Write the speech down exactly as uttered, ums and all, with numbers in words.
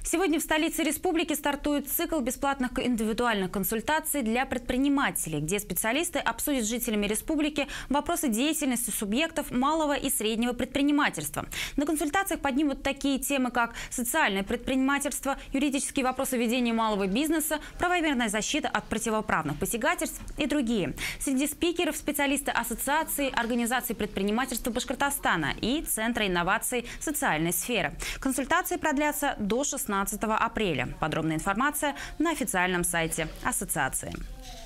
Сегодня в столице республики стартует цикл бесплатных индивидуальных консультаций для предпринимателей, где специалисты обсудят с жителями республики вопросы деятельности субъектов малого и среднего предпринимательства. На консультациях поднимут такие темы, как социальное предпринимательство, юридические вопросы ведения малого бизнеса, правомерная защита от противоправных посягательств и другие. Среди спикеров специалисты Ассоциации организаций предпринимательства Башкортостана и Центра инноваций социальной сферы. Консультации продлятся до шестнадцатого апреля. Подробная информация на официальном сайте ассоциации.